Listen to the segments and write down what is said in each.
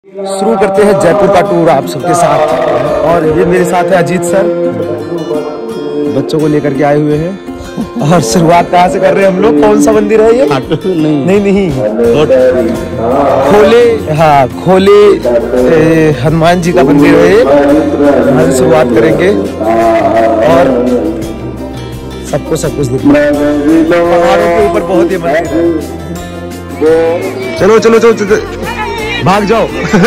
शुरू करते हैं जयपुर का टूर आप सबके साथ। और ये मेरे साथ है अजीत सर, बच्चों को लेकर के आए हुए हैं। और शुरुआत कहाँ से कर रहे हैं हम लोग? कौन सा मंदिर है ये? नहीं खोले हनुमान जी का मंदिर है ये। यहाँ से शुरुआत करेंगे और सबको सब कुछ दिखा। पहाड़ों के ऊपर बहुत ही मंदिर है। चलो चलो चलो, चलो भाग जाओ।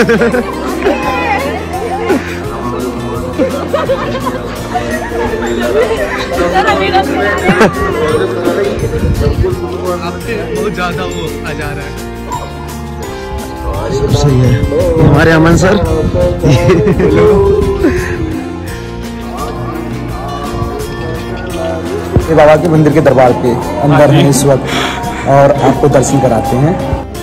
बहुत ज्यादा वो आ जा रहा है। सही है हमारे अमन सर। ये बाबा के मंदिर के दरबार के अंदर हैं इस वक्त और आपको दर्शन कराते हैं।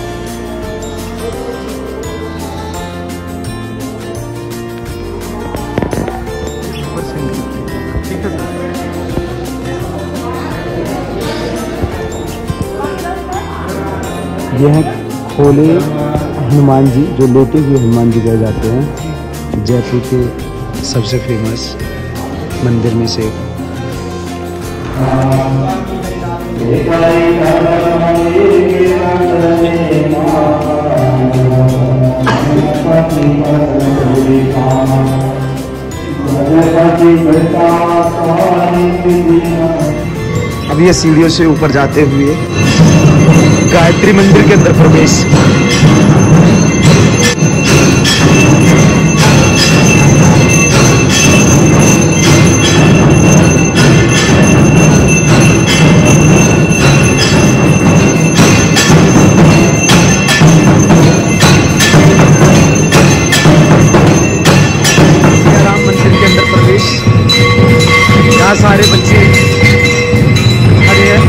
ये हैं खोले हनुमान जी, जो लेटे हुए हनुमान जी कहे जाते हैं। जयपुर के सबसे फेमस मंदिर में से अब ये सीढ़ियों से ऊपर जाते हुए गायत्री मंदिर के अंदर प्रवेश। राम मंदिर के अंदर प्रवेश। यहाँ सारे बच्चे खड़े हैं।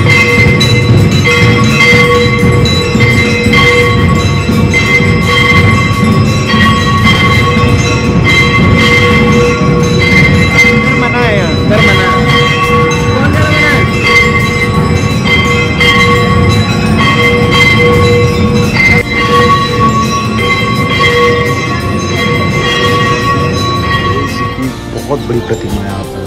बहुत बड़ी प्रतिमा है यहाँ पर।